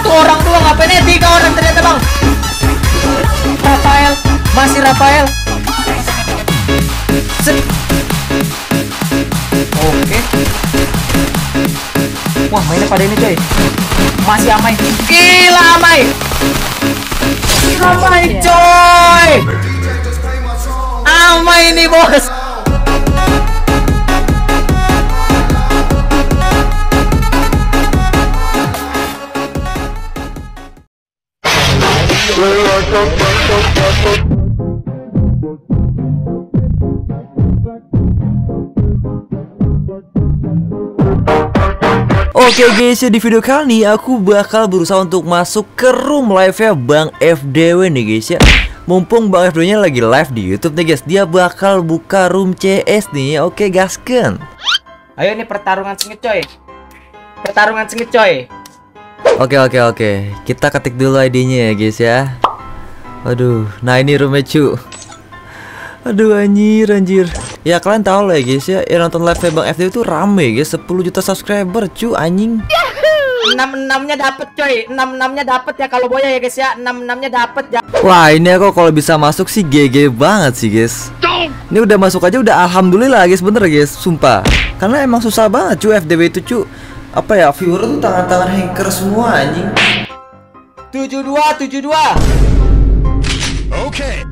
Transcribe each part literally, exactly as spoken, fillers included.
Satu orang doang, ngapain ya? Tiga orang ternyata bang. Rafael, masih Rafael. Set. Oke. Wah, mainnya pada ini coy. Masih Amai. Gila Amai. Amai coy. Amai ini bos. Oke guys, ya di video kali ini aku bakal berusaha untuk masuk ke room live-nya Bang F D W nih guys ya. Mumpung Bang F D W-nya lagi live di YouTube nih guys, dia bakal buka room C S nih. Oke gasken. Ayo nih pertarungan sengit coy. Pertarungan sengit coy. Oke oke oke, kita ketik dulu I D-nya ya guys ya. Aduh, nah ini roomnya cu. Aduh anjir anjir. Ya kalian tahu lah ya guys ya, yang nonton live Bang F D W itu rame guys, sepuluh juta subscriber cu anjing. enam enam-nya dapet coy, enam enam-nya dapet ya kalau Boya ya guys ya, enam enam-nya dapet ya. Wah ini aku kalau bisa masuk sih G G banget sih guys. Ini udah masuk aja udah alhamdulillah guys, bener guys, sumpah. Karena emang susah banget cu F D W itu cu. Apa ya, viewer tuh tangan-tangan hacker semua anjing. tujuh dua tujuh dua. Oke.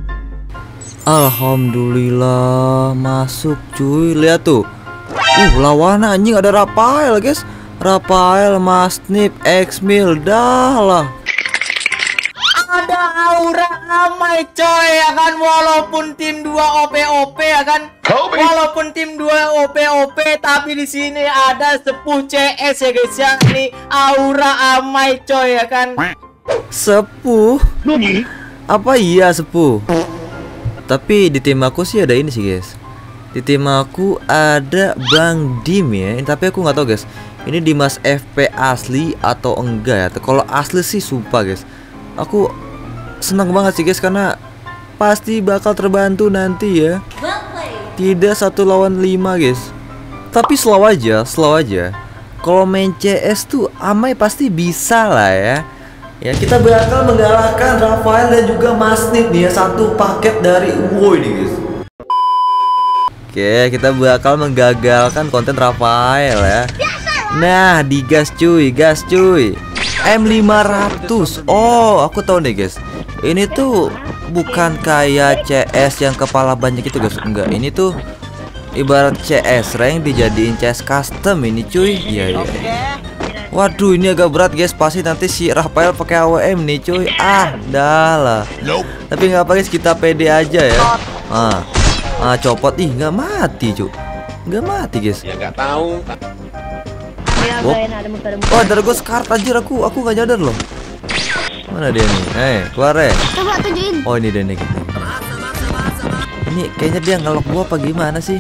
Alhamdulillah masuk cuy. Lihat tuh. Uh lawan anjing ada Rafael guys. Rafael, Masnip, X-Mil, dah lah. Ada aura Amai coy ya kan, walaupun tim dua O P O P ya kan. Walaupun tim dua O P O P tapi di sini ada sepuh C S ya guys ya. Nih aura Amai coy ya kan. Sepuh? Apa iya sepuh? Tapi di tim aku sih ada ini sih guys. Di tim aku ada Bang Dim ya. Tapi aku nggak tahu guys, ini Dimas F P asli atau enggak ya. Kalau asli sih sumpah guys, aku senang banget sih guys, karena pasti bakal terbantu nanti ya. Tidak satu lawan lima guys. Tapi slow aja, slow aja. Kalau main C S tuh Amai pasti bisa lah ya. Ya kita bakal menggalakkan Rafael dan juga Masnip nih ya, satu paket dari Uwoy nih guys. Oke, kita bakal menggagalkan konten Rafael ya. Nah, digas cuy, gas cuy. M lima ratus. Oh, aku tahu nih guys. Ini tuh bukan kayak C S yang kepala banyak itu guys. Enggak, ini tuh ibarat C S rank dijadiin C S custom ini cuy. Iya, iya. Waduh, ini agak berat guys. Pasti nanti si Rafael pakai A W M nih cuy. Ah, dah lah. Tapi nggak apa guys, kita pede aja ya. Ah, ah copot. Ih, nggak mati cuy. Nggak mati guys. Ya nggak tahu. Oh, oh ada gue skart anjir, aku aku nggak nyadar loh. Mana dia nih? Eh, keluar ya. Coba tunjukin. Oh ini dia nih. Ini kayaknya dia ngelok gua apa gimana sih?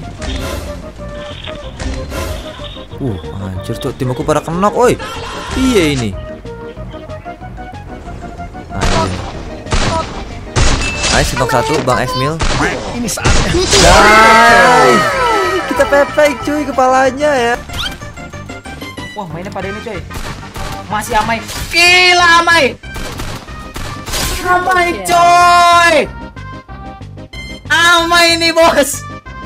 Uh, anjir tuh tim aku pada kenok, oi. Iya ini. Nice, knock satu, Bang X-Mil. Ini saatnya. Nice. Kita pepek cuy kepalanya ya. Wah mainnya pada ini coy. Masih Amai. Gila Amai. Amai coy. Amai ini bos.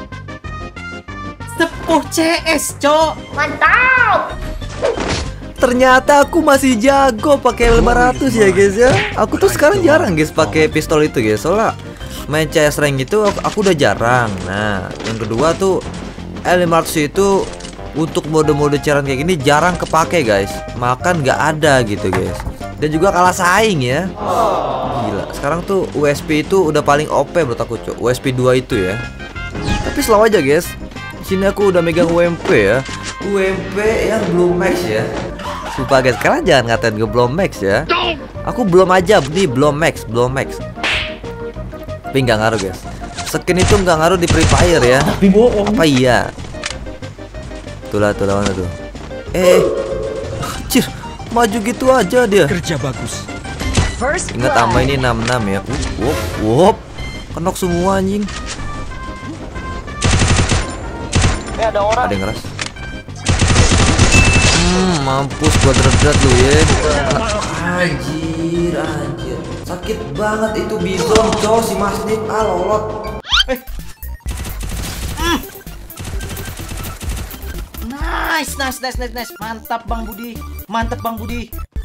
Sepuh C S cok. Mantap. Ternyata aku masih jago pakai lima ratus ya guys ya. Aku tuh sekarang jarang guys pakai pistol itu guys. Soalnya main C S rank itu aku, aku udah jarang. Nah, yang kedua tuh L lima ratus itu untuk mode-mode caran kayak gini jarang kepake guys. Makan nggak ada gitu guys. Dan juga kalah saing ya. Gila. Sekarang tuh U S P itu udah paling O P menurut aku cok. U S P dua itu ya. Tapi slow aja guys. Sini aku udah megang U M P ya. U M P yang belum max ya. Sumpah guys, kalian jangan ngatain gue belum max ya. Aku belum aja nih, belum max, belum max. Tapi nggak ngaruh guys. Skin itu nggak ngaruh di Free Fire ya. Tapi bohong. Apa iya? Itulah tuh lawan tuh. Eh, anjir, maju gitu aja dia. Kerja bagus. Ingat ama ini enam enam ya. Wop, wop. Kenok semua anjing. Eh ada orang. Ada yang ngeras. Hmm, mampus gua deret-deret lu ya. Anjir, anjir. Sakit banget itu Bison, cow, si Masnip. Ah, lolot. Eh. Mm. Nice, nice, nice, nice, nice. Mantap Bang Budi. Mantap Bang Budi.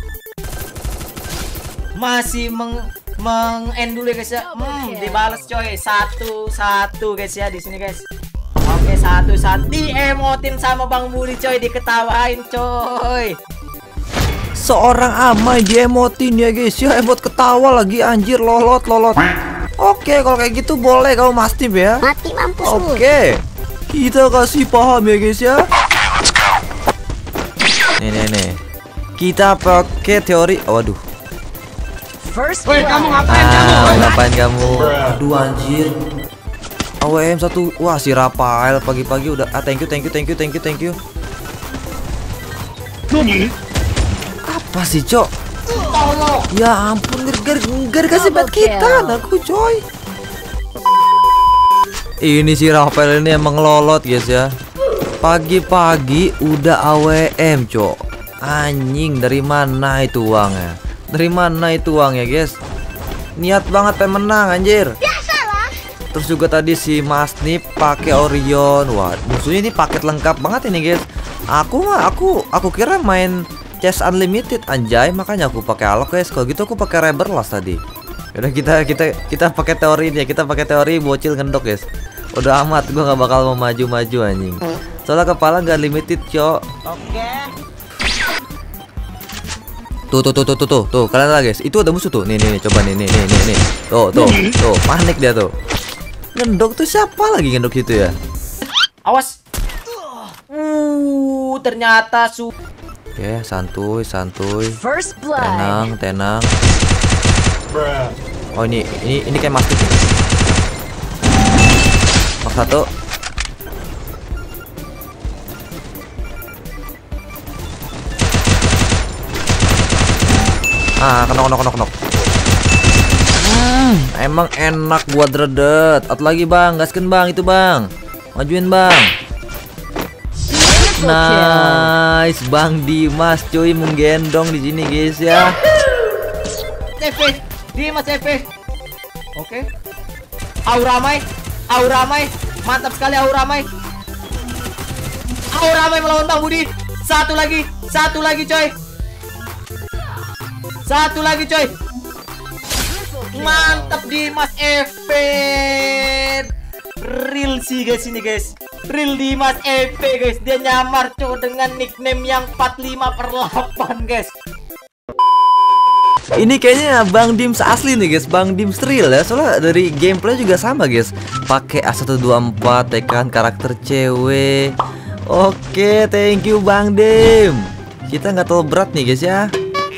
Masih meng meng-end dulu ya guys ya. Hmm, dibalas coy. Satu, satu guys ya di sini guys. Oke, satu, satu. Diemotin sama Bang Budi coy, diketawain coy. Seorang Amai diemotin ya guys ya, emot ketawa lagi anjir, lolot lolot. Oke, kalau kayak gitu boleh kamu Masnip ya. Mati mampus lu. Oke, kita kasih paham ya guys ya. Nih nih nih, kita pakai teori. Oh, waduh. Woi, kamu ngapain kamu? Ah, ngapain kamu? Aduh anjir. A W M satu. Wah, si Rafael pagi-pagi udah. Ah, thank you, thank you, thank you, thank you, thank you. Nani? Apa sih, Cok? Ya ampun, gar gar kasih bat kita, aku coy. Ini si Rafael ini emang lolot guys ya. Pagi-pagi udah A W M, Cok. Anjing, dari mana itu uangnya? Dari mana itu uangnya, guys? Niat banget pengen menang anjir. Biasalah. Terus juga tadi si Masnip pakai Orion. Wah, musuhnya ini paket lengkap banget ini, guys. Aku mah aku aku kira main chest unlimited anjay, makanya aku pakai alok guys. Kalau gitu aku pakai Reberlas tadi. Udah kita kita kita pakai teori ini ya. Kita pakai teori bocil ngendok, guys. Udah amat, gua nggak bakal mau maju-maju anjing. Soalnya kepala nggak limited, Cok. Oke. Tuh tuh tuh tuh tuh tuh tuh kalian lah guys, itu ada musuh tuh. Nih nih, nih coba nih nih nih nih nih. Tuh tuh tuh panik dia tuh. Ngendok tuh siapa lagi ngendok itu ya? Awas. Uh, ternyata su. Oke, santuy santuy. First blood. Tenang tenang. Oh ini ini ini kayak Masnip. Mas satu. Ah, kenok kenok kenok kenok. Hmm, emang enak buat redet. At lagi bang, gaskan bang itu bang. Majuin bang. Nice, Bang Dimas cuy menggendong di sini guys ya. F P, Dimas F P. Oke. Auramai, Auramai, mantap sekali Auramai. Auramai melawan Bang Budi. Satu lagi, satu lagi coy. Satu lagi coy. Mantap Dimas F P. Real sih guys ini guys. Real Dimas F P guys. Dia nyamar coy dengan nickname yang empat puluh lima per delapan guys. Ini kayaknya Bang Dims asli nih guys, Bang Dims real ya. Soalnya dari gameplay juga sama guys. Pakai A satu dua empat tekan karakter cewek. Oke, thank you Bang Dim. Kita nggak terlalu berat nih guys ya.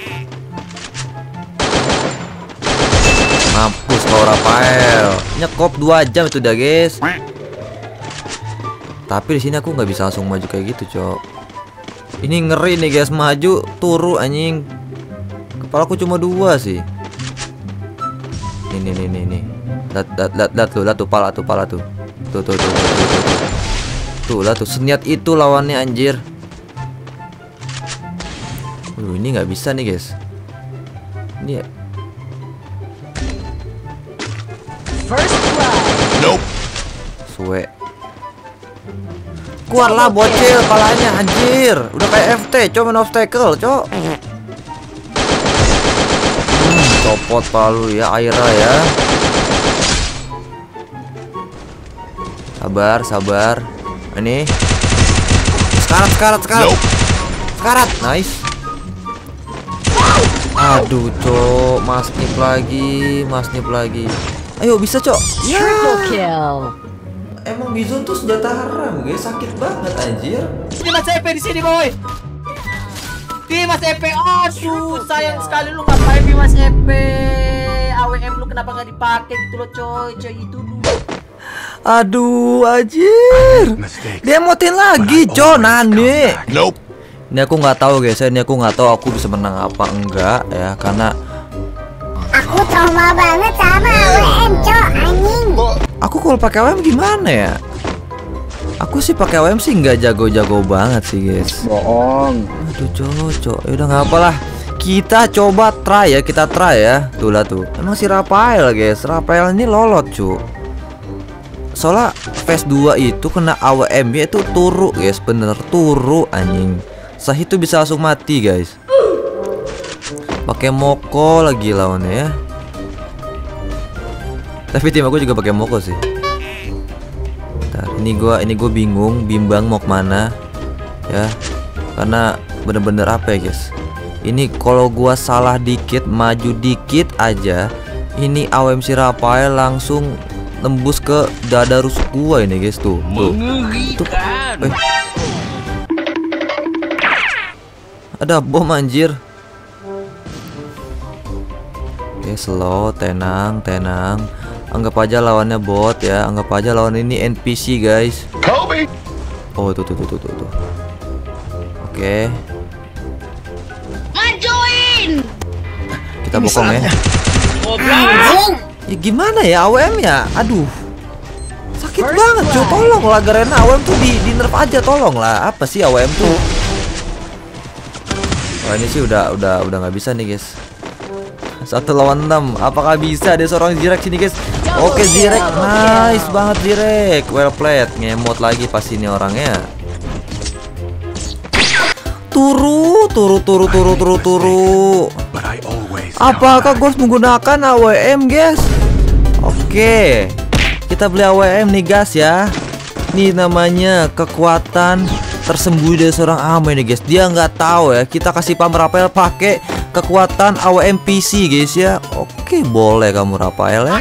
Mampus kau Rafael. Nyekop dua jam itu dah guys. Tapi di sini aku nggak bisa langsung maju kayak gitu, Cok. Ini ngeri nih guys, maju turu anjing. Kepalaku cuma dua sih. Ini nih nih nih. Lihat lihat lihat lihat tuh, lihat tuh pala tuh pala tuh. Tuh tuh tuh tuh tuh. Tuh, tuh. Tuh lah tuh seniat itu lawannya anjir. Waduh, ini nggak bisa nih guys. Ini ya. First blood. Nope. Suwe. Kuatlah bocil palanya anjir. Udah kayak F T, cok main obstacle, cok. Hmm, copot palu ya Aira ya. Sabar, sabar. Ini. Sekarat, sekarat, sekarat. Nope. Sekarat, nice. Aduh, cok, Masnip lagi, Masnip lagi. Ayo bisa, cok. Ya. Triple kill. Emang Bison tuh senjata haram, guys. Sakit banget anjir. Dimas F P di sini, boy. Dimas F P. Aduh, sayang sekali lu ngapain Dimas F P. A W M lu kenapa nggak dipakai gitu loh, coy. Coy itu dulu. Aduh, anjir. Dia motin lagi, coy. Nani. Nope. Ini aku nggak tahu, guys. Ini aku nggak tahu aku bisa menang apa enggak ya, karena Aku trauma banget sama A W M, cok, anjing. aku kalau pakai A W M gimana ya? Aku sih pakai A W M sih nggak jago-jago banget sih, guys. Bohong. Aduh, cocok. Ya udah nggak apa lah. Kita coba try ya, kita try ya. Tuh lah tuh. Emang si Rafael guys, Rafael ini lolot cu. Soalnya phase dua itu kena A W M nya itu turu guys, bener turu anjing. Sah itu bisa langsung mati guys. Pakai Moko lagi lawannya ya. Tapi tim aku juga pakai Moko sih. Bentar, ini gua ini gua bingung, bimbang mau kemana ya. Karena bener-bener apa ya guys. Ini kalau gua salah dikit, maju dikit aja, ini A W M si Rafael langsung nembus ke dada rusuk gua ini guys tuh. Tuh. Tuh. Eh. Ada bom anjir. Oke, slow, tenang, tenang. Anggap aja lawannya bot ya, anggap aja lawan ini N P C guys. Oh, tuh tuh tuh tuh tuh. tuh. Oke. Kita bokong ya. Ya gimana ya A W M ya? Aduh. Sakit First banget cuy. Tolong lah Garena, A W M tuh di, di nerf aja tolong lah. Apa sih A W M tuh? Wah ini sih udah udah udah nggak bisa nih guys. Satu lawan enam. Apakah bisa ada seorang Zirek sini guys? Oke Zirek, nice banget Zirek. Well played. Ngemot lagi pas ini orangnya. Turu, turu, turu, turu, turu, turu. Apakah gue harus menggunakan A W M guys? Oke, kita beli A W M nih guys ya. Ini namanya kekuatan tersembunyi dari seorang Ame nih guys. Dia nggak tahu ya. Kita kasih pam Rafael pakai kekuatan A W M P C guys ya. Oke, boleh kamu Rafael ya.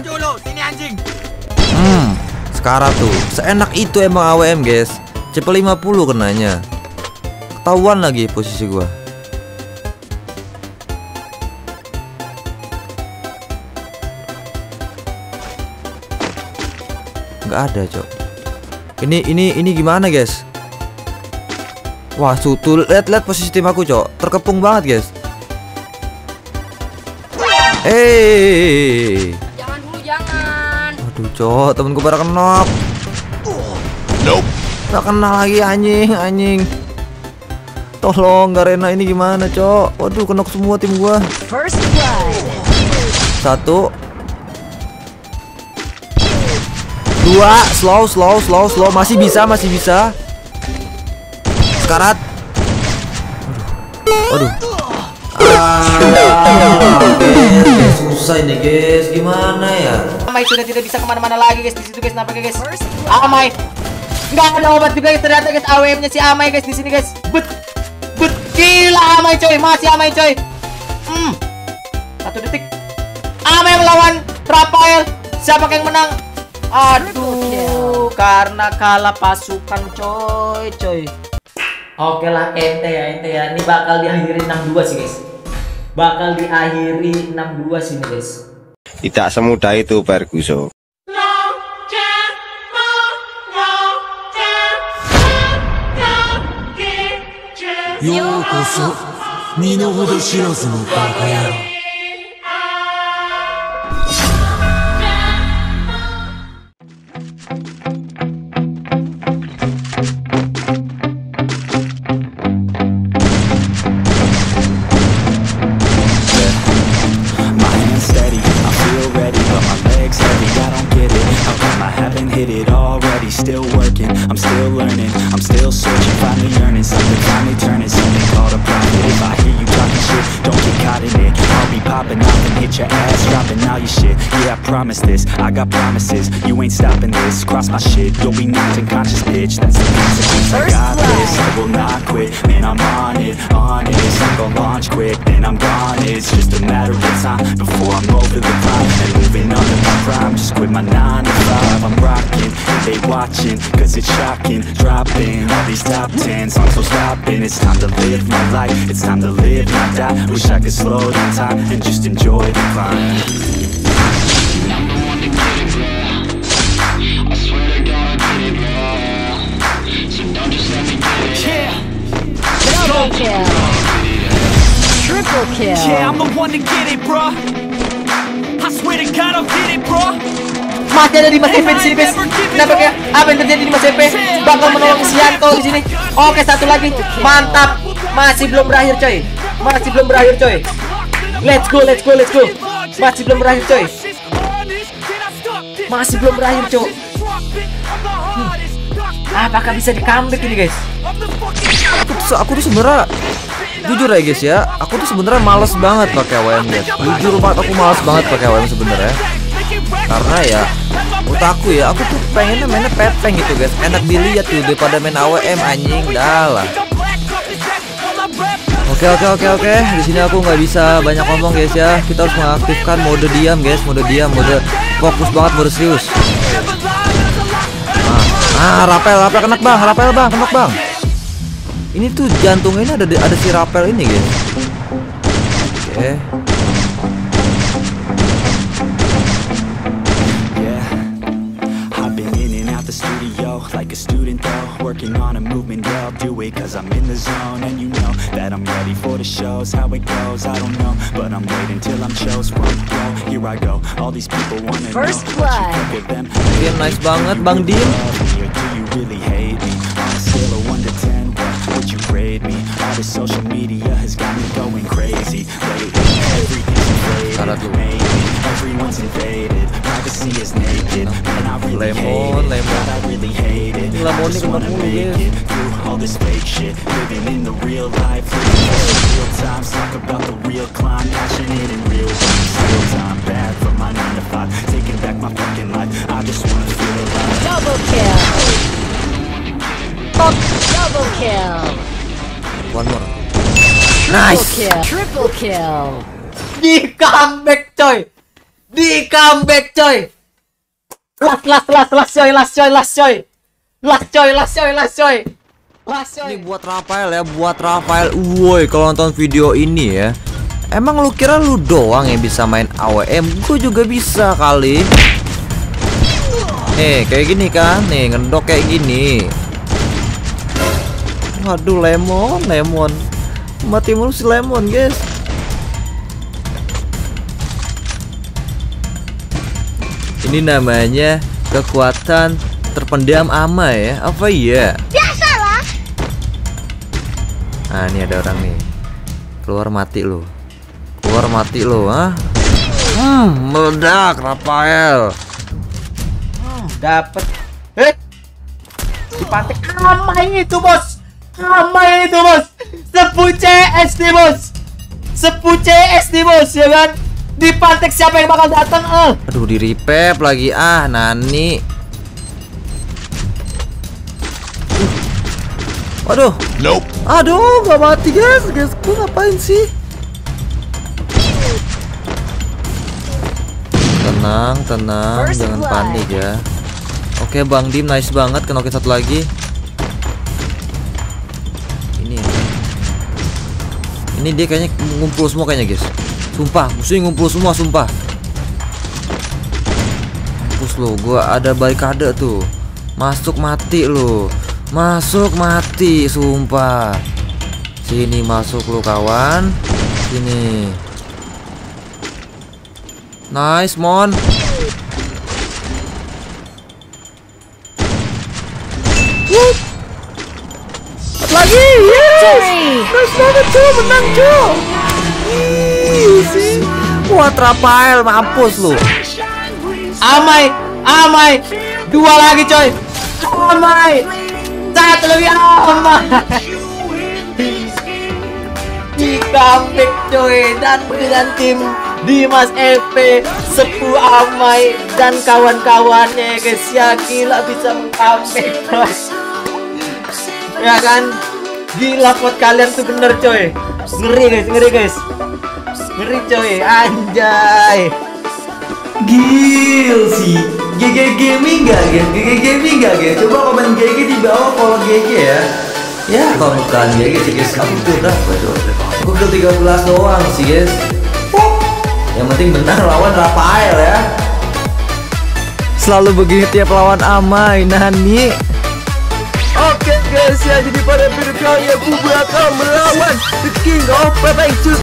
Hmm, sekarang tuh seenak itu emang A W M guys. C P lima puluh kenanya. Ketahuan lagi posisi gua. Nggak ada cok. Ini ini ini gimana guys? Wah sutul. Lihat lihat posisi tim aku cok. Terkepung banget guys. Eh. Jangan dulu jangan. Aduh cok, temenku pada kenok. Nope. Nggak kena lagi anjing anjing. Tolong Garena ini gimana cok? Waduh kenok semua tim gua. First blood. Satu. Dua, slow, slow, slow, slow, masih bisa, masih bisa. Sekarat. Aduh. Ah, guys, susah ini guys, gimana ya? Amai sudah tidak bisa kemana-mana lagi guys di situ guys, nampaknya guys. Amai, nggak ada obat juga guys ternyata guys. A W M-nya si Amai guys di sini guys. Bet, bet, gila Amai coy, masih Amai coy. Hmm, satu detik. Amai melawan Rafael, siapa yang menang? Aduh, karena kalah pasukan coy, coy. Oke lah ente ya, ente ya. Ini bakal diakhiri enam dua sih guys. Bakal diakhiri enam dua sih guys. Tidak semudah itu Ferguson. Yokoso, Minohode Shirazu no Bakayaro. Hit it already, still working, I'm still learning, I'm still searching, finally earning something, finally turning something called a profit. If I hear you talking shit, don't get caught in it. I'll be popping off and hit your ass, dropping all your shit. Yeah, I promise this, I got promises, you ain't stopping this. Cross my shit, you'll be knocked unconscious, bitch. That's the consequence. I got this, I will not quit. Man, I'm on it, on it. I'm gonna launch quick, then I'm gone. It's just a matter of time before I'm over the climb and moving under my prime. Just quit my nine to five, I'm rocking, and they watching, cause it's shocking. Dropping all these top tens, I'm so stopping. It's time to live my life, it's time to live, not die. Wish I could slow down time and just enjoy the climb. Double kill. Triple kill. Yeah, I'm the one to get it, bro. I swear to God, I'll get it, bro. Masih ada di Mas Epe di sini guys. Nampaknya apa yang terjadi di Mas Epe? Bakal menolong si Yanto di sini. Oke satu lagi, mantap. Masih belum berakhir coy. Masih belum berakhir coy. Let's go, let's go, let's go. Masih belum berakhir coy. Masih belum berakhir coy. Hmm. Apakah bisa di comeback ini guys? Aku tuh, aku tuh sebenarnya jujur ya guys ya, aku tuh sebenarnya males banget pakai A W M guys. Jujur banget aku males banget pakai A W M sebenarnya. Karena ya menurut aku ya, aku tuh pengennya mainnya peteng gitu guys. Enak dilihat tuh daripada main A W M anjing dah lah. Oke oke oke oke. Di sini aku nggak bisa banyak ngomong guys ya. Kita harus mengaktifkan mode diam guys, mode diam, mode fokus banget, mode serius. Ah, Rapel, Rapel kena bang, Rapel bang, kena bang. Ini tuh jantungnya ini ada ada si Rapel ini guys. Oke. The studio like a student though, working on a movement, yeah, I'll do it cause I'm in the zone. And you know that I'm ready for the shows. How it goes, I don't know, but I'm waiting till I'm chose. Front row, here I go. All these people wanna First know what you blood. think of them. Dia nice banget Bang Dim. Or do you really hate me? On a scale of one to ten, what would you grade me? All this social media has got me going crazy lately. Everything's invaded, maybe everyone's invaded. Privacy is naked, and I really hate Lemon, it. lemon. But I really hate it. Lemon I just ini wanna kena make mulu, it through all this fake shit. Living in the real life, living in the real times. Talk about the real climb, passionate and real rhymes. Real time, bad from my nine to five. Taking back my fucking life. I just wanna feel alive. Double kill. Double kill. One more. Triple Nice. kill. Triple kill. Di comeback coy. Di comeback coy. Last last last last coy, last coy, last coy. Last coy, last coy, last coy. Last coy. Ini buat Rafael ya, buat Rafael. Woi, kalau nonton video ini ya, emang lu kira lu doang yang bisa main A W M? Gue juga bisa kali. Nih, kayak gini kan? Nih, ngendok kayak gini. Waduh, lemon, lemon. Mati mulu si lemon, guys. Ini namanya kekuatan terpendam ama ya. Apa iya? Biasalah. Nah, ini ada orang nih. Keluar mati lo. Keluar mati lo, ah. Hmm, meledak Rafael. Dapat. Eh. Dipantek amai itu, Bos. Amai itu, Bos. Sepu C S nih, Bos. Sepu C S nih, Bos, ya kan? Dipantek siapa yang bakal datang? Eh. Aduh, di repep lagi ah, Nani. Uh. Aduh. Nope. Aduh, gak mati guys. Guys, gue ngapain sih? Tenang, tenang, First jangan blood. panik ya. Oke, Bang Dim nice banget, kenokin satu lagi. Ini. Ini dia kayaknya ngumpul semua kayaknya, guys. Sumpah, musuhnya ngumpul semua, sumpah. Mampus lo, gua ada barikade tuh. Masuk mati lo. Masuk mati, sumpah. Sini masuk lo kawan. Sini. Nice, Mon. Lagi, yes. Nice banget cuy, menang cuy. Easy. Wah, Rafael mampus lu. Amai, amai. Dua lagi, coy. Amai. Satu lagi, amai. Di comeback, coy. Dan dengan tim Dimas F P, Sepu Amai dan kawan-kawannya, guys. Ya gila bisa meng-comeback, coy. Ya kan? Gila pot kalian tuh bener, coy. Ngeri, guys, ngeri, guys. Ngeri, coy. Anjay. Gil sih. G G Gaming gak, guys? G G Gaming gak, guys? Coba komen G G di bawah kalau G G ya. Ya, kalau bukan G G sih, guys. Kamu tuh berapa, coy? Aku udah tiga belas doang sih, guys. Yang penting menang lawan Rafael ya. Selalu begini tiap lawan Amai, Nani. Oke guys ya, jadi pada video kali ya gue bakal melawan The King of Pepeng.